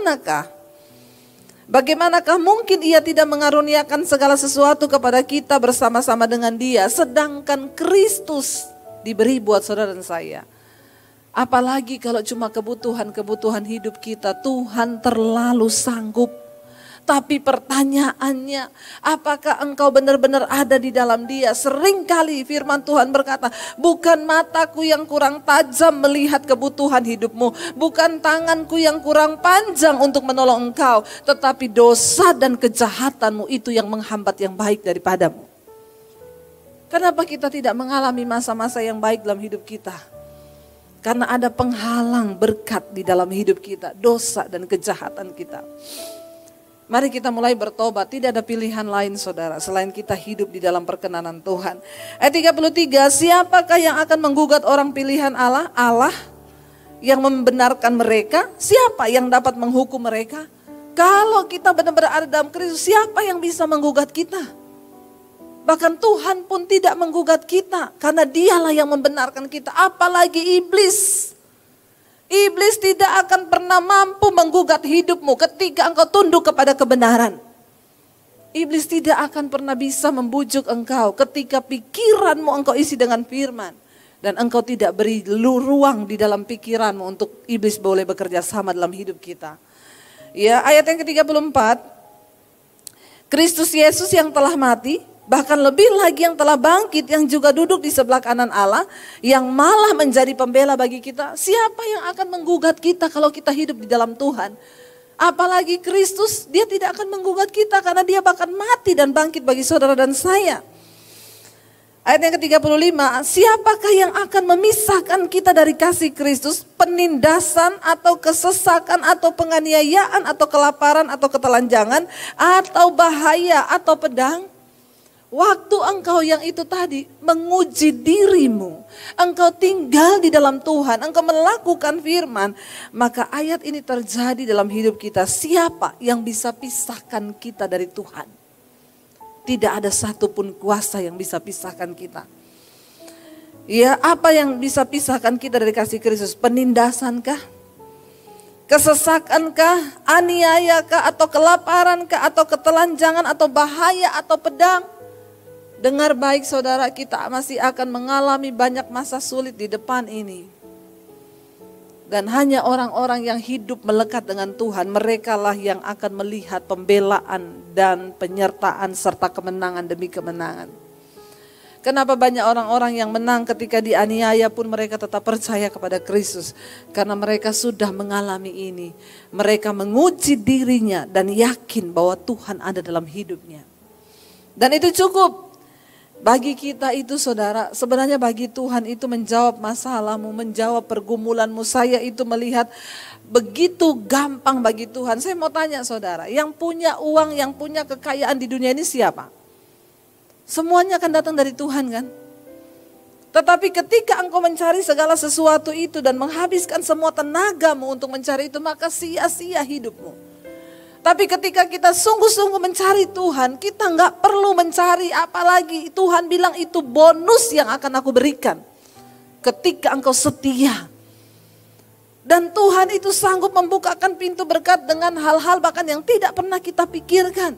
Bagaimanakah mungkin ia tidak mengaruniakan segala sesuatu kepada kita bersama-sama dengan dia, sedangkan Kristus diberi buat saudara dan saya. Apalagi kalau cuma kebutuhan hidup kita, Tuhan terlalu sanggup. Tapi pertanyaannya, apakah engkau benar-benar ada di dalam dia? Seringkali firman Tuhan berkata, bukan mataku yang kurang tajam melihat kebutuhan hidupmu, bukan tanganku yang kurang panjang untuk menolong engkau, tetapi dosa dan kejahatanmu itu yang menghambat yang baik daripadamu. Kenapa kita tidak mengalami masa-masa yang baik dalam hidup kita? Karena ada penghalang berkat di dalam hidup kita, dosa dan kejahatan kita. Mari kita mulai bertobat, tidak ada pilihan lain saudara selain kita hidup di dalam perkenanan Tuhan. Ayat 33, siapakah yang akan menggugat orang pilihan Allah? Allah yang membenarkan mereka, siapa yang dapat menghukum mereka? Kalau kita benar-benar ada dalam Kristus, siapa yang bisa menggugat kita? Bahkan Tuhan pun tidak menggugat kita, karena dialah yang membenarkan kita, apalagi iblis. Iblis tidak akan pernah mampu menggugat hidupmu ketika engkau tunduk kepada kebenaran. Iblis tidak akan pernah bisa membujuk engkau ketika pikiranmu engkau isi dengan firman. Dan engkau tidak beri ruang di dalam pikiranmu untuk iblis boleh bekerja sama dalam hidup kita. Ya, ayat yang ke-34. Kristus Yesus yang telah mati, bahkan lebih lagi yang telah bangkit, yang juga duduk di sebelah kanan Allah, yang malah menjadi pembela bagi kita. Siapa yang akan menggugat kita kalau kita hidup di dalam Tuhan? Apalagi Kristus, dia tidak akan menggugat kita karena dia bahkan mati dan bangkit bagi saudara dan saya. Ayat yang ke-35, siapakah yang akan memisahkan kita dari kasih Kristus? Penindasan atau kesesakan atau penganiayaan atau kelaparan atau ketelanjangan atau bahaya atau pedang? Waktu engkau yang itu tadi menguji dirimu, engkau tinggal di dalam Tuhan, engkau melakukan firman, maka ayat ini terjadi dalam hidup kita. Siapa yang bisa pisahkan kita dari Tuhan? Tidak ada satupun kuasa yang bisa pisahkan kita. Ya, apa yang bisa pisahkan kita dari kasih Kristus? Penindasankah? Kesesakankah? Aniayakah? Atau kelaparankah? Atau ketelanjangan? Atau bahaya? Atau pedang? Dengar baik saudara, kita masih akan mengalami banyak masa sulit di depan ini. Dan hanya orang-orang yang hidup melekat dengan Tuhan, merekalah yang akan melihat pembelaan dan penyertaan serta kemenangan demi kemenangan. Kenapa banyak orang-orang yang menang ketika dianiaya pun mereka tetap percaya kepada Kristus? Karena mereka sudah mengalami ini. Mereka menguji dirinya dan yakin bahwa Tuhan ada dalam hidupnya. Dan itu cukup. Bagi kita itu saudara, sebenarnya bagi Tuhan itu menjawab masalahmu, menjawab pergumulanmu. Saya itu melihat begitu gampang bagi Tuhan. Saya mau tanya saudara, yang punya uang, yang punya kekayaan di dunia ini siapa? Semuanya akan datang dari Tuhan kan? Tetapi ketika engkau mencari segala sesuatu itu dan menghabiskan semua tenagamu untuk mencari itu, maka sia-sia hidupmu. Tapi ketika kita sungguh-sungguh mencari Tuhan, kita nggak perlu mencari apalagi. Tuhan bilang itu bonus yang akan aku berikan. Ketika engkau setia. Dan Tuhan itu sanggup membukakan pintu berkat dengan hal-hal bahkan yang tidak pernah kita pikirkan.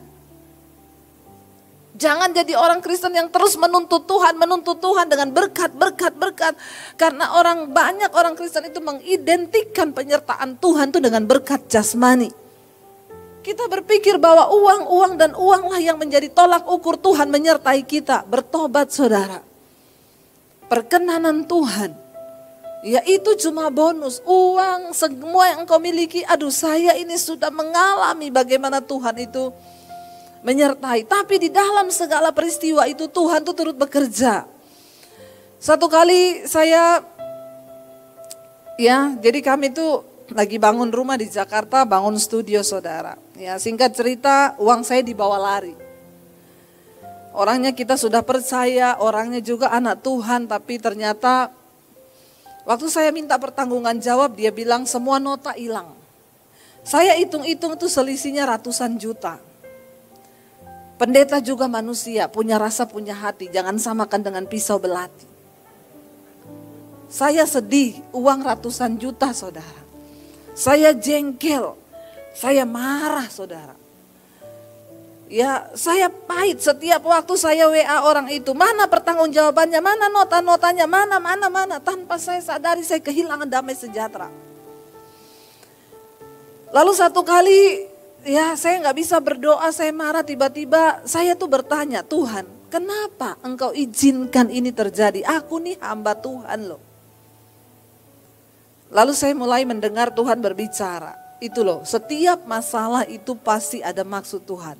Jangan jadi orang Kristen yang terus menuntut Tuhan dengan berkat. Karena banyak orang Kristen itu mengidentikan penyertaan Tuhan itu dengan berkat jasmani. Kita berpikir bahwa uang dan uanglah yang menjadi tolak ukur Tuhan menyertai kita. Bertobat saudara. Perkenanan Tuhan, ya itu cuma bonus. Uang, semua yang engkau miliki, aduh saya ini sudah mengalami bagaimana Tuhan itu menyertai. Tapi di dalam segala peristiwa itu Tuhan tuh turut bekerja. Satu kali saya, ya jadi kami tuh lagi bangun rumah di Jakarta, bangun studio saudara. Ya singkat cerita uang saya dibawa lari. Orangnya kita sudah percaya, orangnya juga anak Tuhan, tapi ternyata waktu saya minta pertanggungan jawab, dia bilang semua nota hilang. Saya hitung-hitung itu selisihnya ratusan juta. Pendeta juga manusia, punya rasa, punya hati, jangan samakan dengan pisau belati. Saya sedih, uang ratusan juta saudara. Saya jengkel, saya marah saudara. Ya saya pahit setiap waktu saya WA orang itu, mana pertanggungjawabannya, mana nota-notanya, mana. Tanpa saya sadari saya kehilangan damai sejahtera. Lalu satu kali ya saya nggak bisa berdoa, saya marah, tiba-tiba saya tuh bertanya, Tuhan kenapa engkau izinkan ini terjadi? Aku nih hamba Tuhan loh. Lalu saya mulai mendengar Tuhan berbicara. Itu loh, setiap masalah itu pasti ada maksud Tuhan.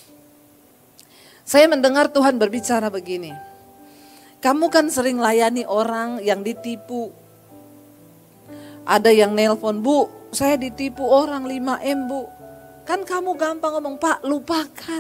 Saya mendengar Tuhan berbicara begini. Kamu kan sering layani orang yang ditipu. Ada yang nelpon, Bu, saya ditipu orang 5M Bu. Kan kamu gampang ngomong, Pak lupakan.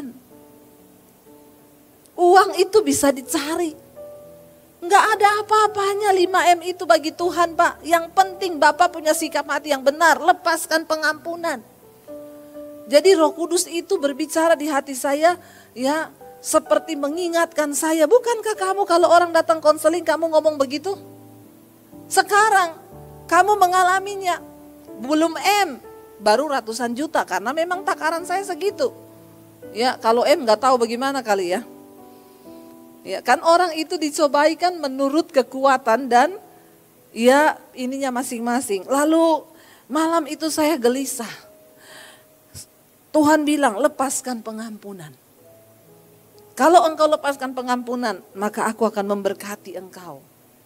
Uang itu bisa dicari. Enggak ada apa-apanya 5M itu bagi Tuhan Pak. Yang penting Bapak punya sikap hati yang benar, lepaskan pengampunan. Jadi Roh Kudus itu berbicara di hati saya, ya seperti mengingatkan saya, bukankah kamu kalau orang datang konseling kamu ngomong begitu? Sekarang kamu mengalaminya, belum M, baru ratusan juta karena memang takaran saya segitu. Ya kalau M nggak tahu bagaimana kali ya. Ya kan orang itu dicobaikan menurut kekuatan dan ya ininya masing-masing. Lalu malam itu saya gelisah. Tuhan bilang lepaskan pengampunan. Kalau engkau lepaskan pengampunan, maka aku akan memberkati engkau.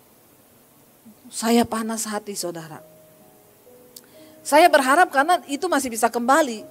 Saya panas hati saudara. Saya berharap karena itu masih bisa kembali.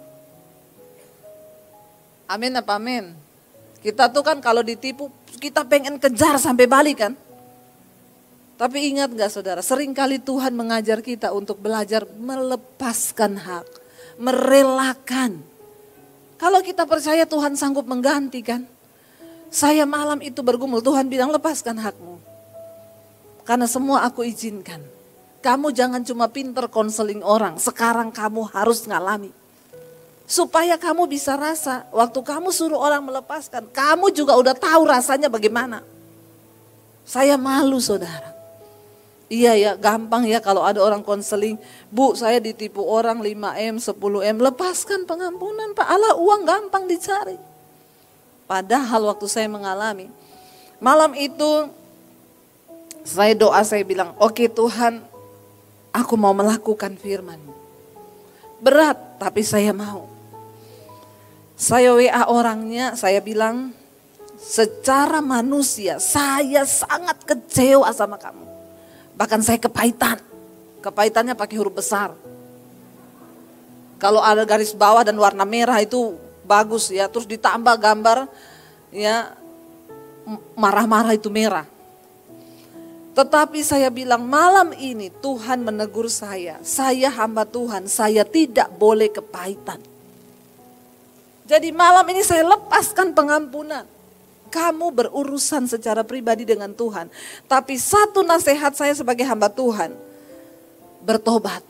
Amin apa amin? Kita tuh kan kalau ditipu, kita pengen kejar sampai balik kan. Tapi ingat gak saudara, seringkali Tuhan mengajar kita untuk belajar melepaskan hak, merelakan. Kalau kita percaya Tuhan sanggup menggantikan. Saya malam itu bergumul, Tuhan bilang lepaskan hakmu. Karena semua aku izinkan. Kamu jangan cuma pinter konseling orang, sekarang kamu harus ngalami. Supaya kamu bisa rasa, waktu kamu suruh orang melepaskan, kamu juga udah tahu rasanya bagaimana. Saya malu saudara. Iya ya, gampang ya kalau ada orang konseling, Bu saya ditipu orang 5M, 10M, lepaskan pengampunan Pak, Allah uang gampang dicari. Padahal waktu saya mengalami, malam itu saya doa, saya bilang, oke Tuhan, aku mau melakukan firman-Mu. Berat, tapi saya mau. Saya WA orangnya, saya bilang, secara manusia saya sangat kecewa sama kamu. Bahkan saya kepahitan, kepahitannya pakai huruf besar. Kalau ada garis bawah dan warna merah itu bagus ya, terus ditambah gambar ya marah-marah itu merah. Tetapi saya bilang malam ini Tuhan menegur saya hamba Tuhan, saya tidak boleh kepahitan. Jadi malam ini saya lepaskan pengampunan. Kamu berurusan secara pribadi dengan Tuhan. Tapi satu nasihat saya sebagai hamba Tuhan, bertobat.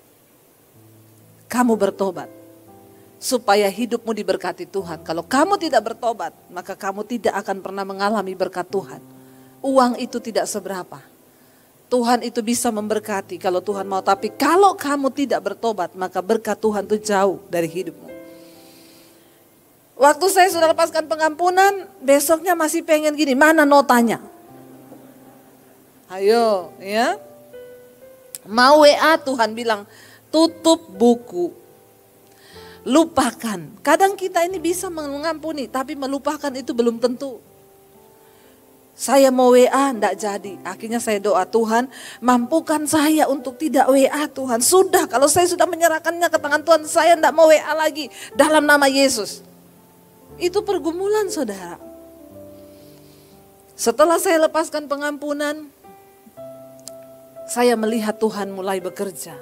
Kamu bertobat. Supaya hidupmu diberkati Tuhan. Kalau kamu tidak bertobat, maka kamu tidak akan pernah mengalami berkat Tuhan. Uang itu tidak seberapa. Tuhan itu bisa memberkati kalau Tuhan mau. Tapi kalau kamu tidak bertobat, maka berkat Tuhan itu jauh dari hidupmu. Waktu saya sudah lepaskan pengampunan, besoknya masih pengen gini, mana notanya? Ayo ya. Mau WA, Tuhan bilang, tutup buku. Lupakan. Kadang kita ini bisa mengampuni, tapi melupakan itu belum tentu. Saya mau WA, enggak jadi. Akhirnya saya doa, Tuhan mampukan saya untuk tidak WA Tuhan. Sudah, kalau saya sudah menyerahkannya ke tangan Tuhan, saya enggak mau WA lagi. Dalam nama Yesus. Itu pergumulan saudara. Setelah saya lepaskan pengampunan, saya melihat Tuhan mulai bekerja.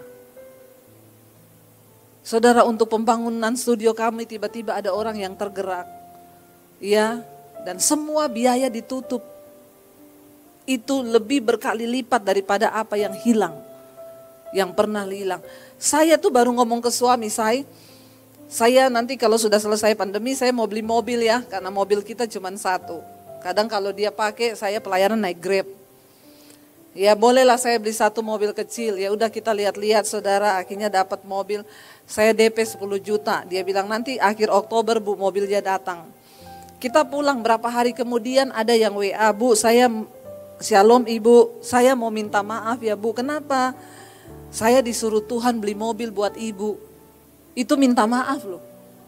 Saudara, untuk pembangunan studio kami tiba-tiba ada orang yang tergerak. Ya, dan semua biaya ditutup. Itu lebih berkali lipat daripada apa yang hilang. Yang pernah hilang. Saya tuh baru ngomong ke suami saya nanti kalau sudah selesai pandemi saya mau beli mobil ya, karena mobil kita cuma satu. Kadang kalau dia pakai saya pelayanan naik Grab. Ya bolehlah saya beli satu mobil kecil, ya udah kita lihat-lihat saudara, akhirnya dapat mobil. Saya DP 10 juta, dia bilang nanti akhir Oktober Bu mobilnya datang. Kita pulang berapa hari kemudian ada yang WA, Bu saya shalom Ibu, saya mau minta maaf ya Bu, kenapa? Saya disuruh Tuhan beli mobil buat Ibu. Itu minta maaf loh.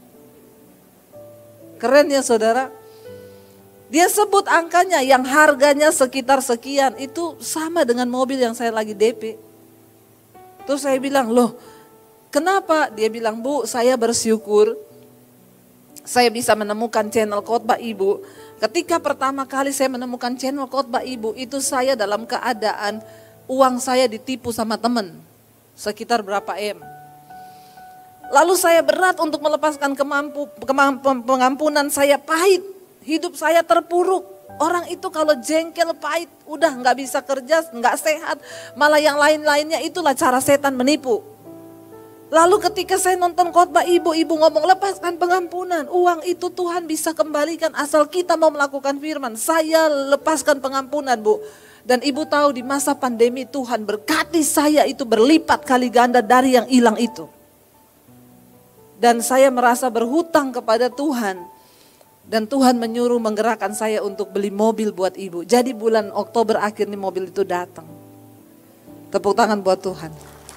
Keren ya saudara. Dia sebut angkanya yang harganya sekitar sekian, itu sama dengan mobil yang saya lagi DP. Terus saya bilang, loh kenapa? Dia bilang, Bu saya bersyukur saya bisa menemukan channel khotbah Ibu. Ketika pertama kali saya menemukan channel khotbah Ibu, itu saya dalam keadaan uang saya ditipu sama teman. Sekitar berapa M. Lalu saya berat untuk melepaskan pengampunan, saya pahit. Hidup saya terpuruk. Orang itu kalau jengkel pahit, udah gak bisa kerja, gak sehat. Malah yang lain-lainnya, itulah cara setan menipu. Lalu ketika saya nonton khotbah ibu ngomong lepaskan pengampunan. Uang itu Tuhan bisa kembalikan asal kita mau melakukan firman. Saya lepaskan pengampunan Bu. Dan ibu tahu di masa pandemi Tuhan berkati saya itu berlipat kali ganda dari yang hilang itu. Dan saya merasa berhutang kepada Tuhan. Dan Tuhan menyuruh menggerakkan saya untuk beli mobil buat ibu. Jadi bulan Oktober akhirnya mobil itu datang. Tepuk tangan buat Tuhan.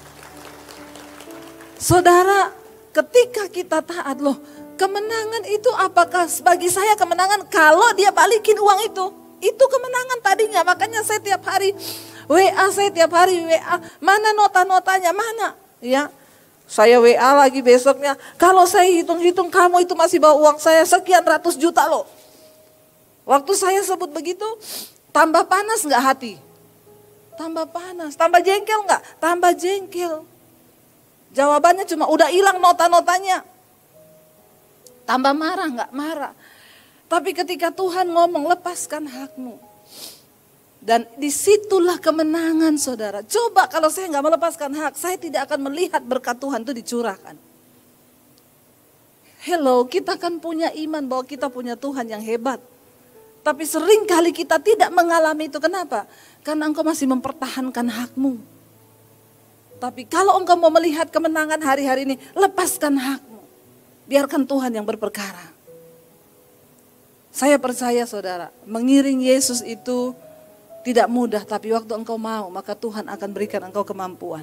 Saudara, ketika kita taat loh, kemenangan itu apakah bagi saya kemenangan kalau dia balikin uang itu? Itu kemenangan tadinya, makanya saya tiap hari WA, mana nota-notanya, mana? Ya. Saya WA lagi besoknya, kalau saya hitung-hitung kamu itu masih bawa uang saya sekian ratus juta loh. Waktu saya sebut begitu, tambah panas gak hati? Tambah panas, tambah jengkel gak? Tambah jengkel. Jawabannya cuma udah hilang nota-notanya. Tambah marah gak? Marah. Tapi ketika Tuhan ngomong lepaskan hakmu. Dan disitulah kemenangan saudara. Coba kalau saya gak melepaskan hak, saya tidak akan melihat berkat Tuhan itu dicurahkan. Hello, kita kan punya iman bahwa kita punya Tuhan yang hebat. Tapi sering kali kita tidak mengalami itu. Kenapa? Karena engkau masih mempertahankan hakmu. Tapi kalau engkau mau melihat kemenangan hari-hari ini, lepaskan hakmu. Biarkan Tuhan yang berperkara. Saya percaya saudara, mengiring Yesus itu tidak mudah, tapi waktu engkau mau, maka Tuhan akan berikan engkau kemampuan.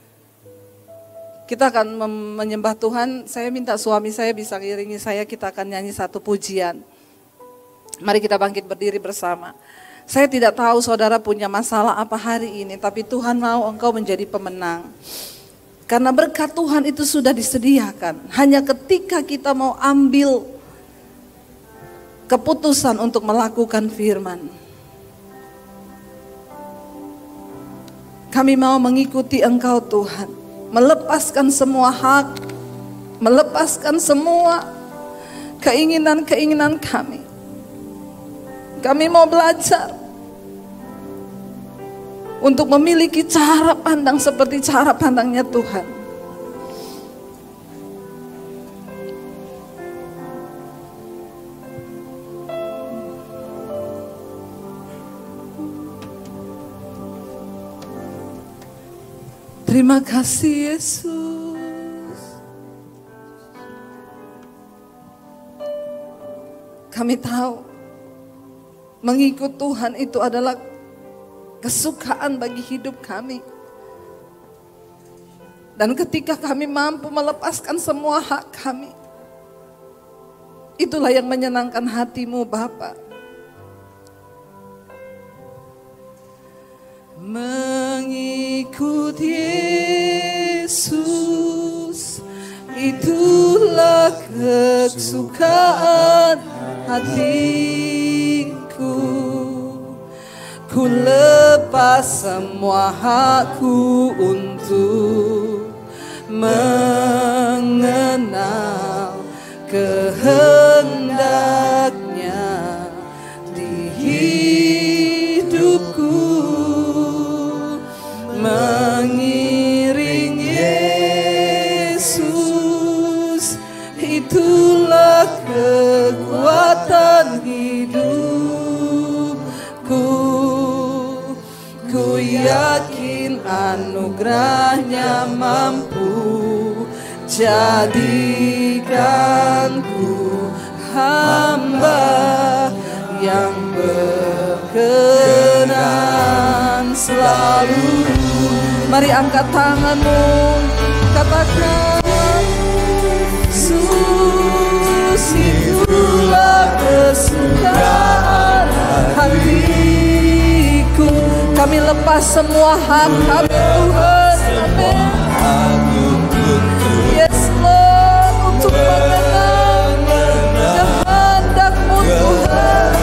Kita akan menyembah Tuhan, saya minta suami saya bisa ngiringi saya, kita akan nyanyi satu pujian. Mari kita bangkit berdiri bersama. Saya tidak tahu saudara punya masalah apa hari ini, tapi Tuhan mau engkau menjadi pemenang. Karena berkat Tuhan itu sudah disediakan, hanya ketika kita mau ambil keputusan untuk melakukan firman. Kami mau mengikuti Engkau Tuhan, melepaskan semua hak, melepaskan semua keinginan-keinginan kami. Kami mau belajar untuk memiliki cara pandang seperti cara pandangnya Tuhan. Terima kasih Yesus. Kami tahu mengikut Tuhan itu adalah kesukaan bagi hidup kami. Dan ketika kami mampu melepaskan semua hak kami, itulah yang menyenangkan hatimu Bapa. Mengikut Yesus itulah kesukaan hatiku. Ku ku lepas semua hakku untuk mengenal kehendaknya di hidupku, mengiring Yesus, itulah kekuatan hidupku. Ku yakin anugerahnya mampu jadikanku hamba yang berkenan selalu. Mari angkat tanganmu, katakan, Yesus itulah kesukaan hatiku. Kami lepas semua hak kami Tuhan. Amin. Yes Lord, untuk mengenal kehendak-Mu Tuhan.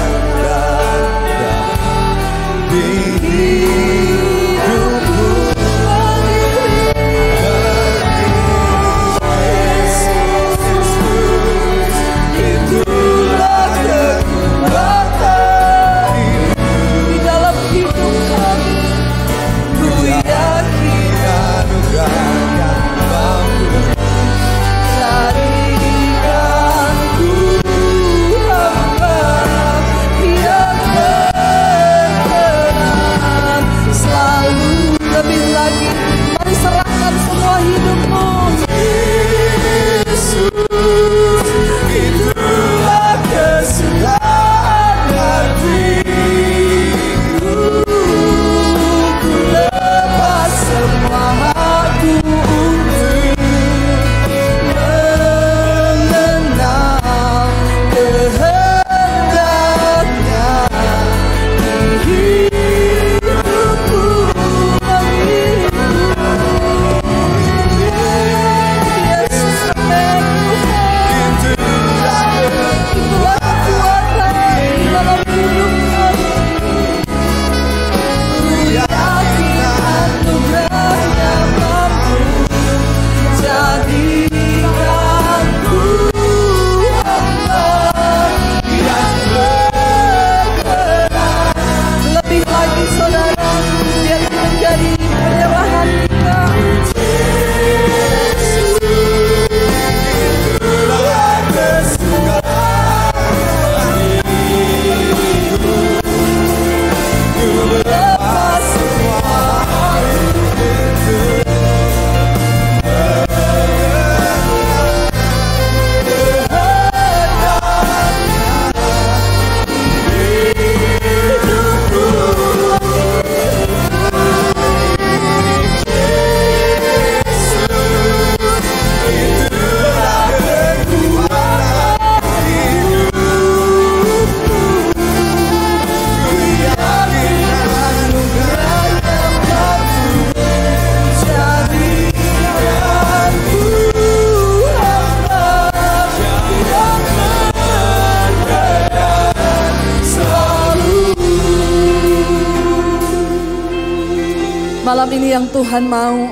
Malam ini yang Tuhan mau,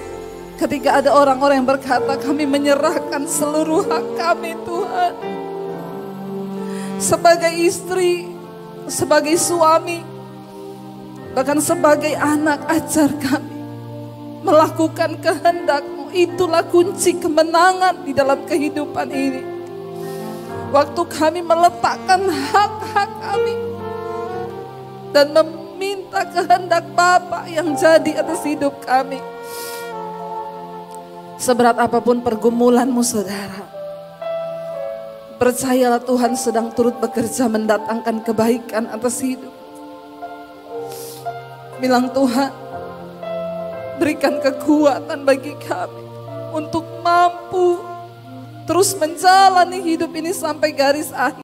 ketika ada orang-orang yang berkata kami menyerahkan seluruh hak kami Tuhan. Sebagai istri, sebagai suami, bahkan sebagai anak, ajar kami melakukan kehendak-Mu. Itulah kunci kemenangan di dalam kehidupan ini. Waktu kami meletakkan hak-hak kami dan meminta kehendak Bapa yang jadi atas hidup kami. Seberat apapun pergumulanmu saudara, percayalah Tuhan sedang turut bekerja mendatangkan kebaikan atas hidup. Bilang, Tuhan, berikan kekuatan bagi kami untuk mampu terus menjalani hidup ini sampai garis akhir.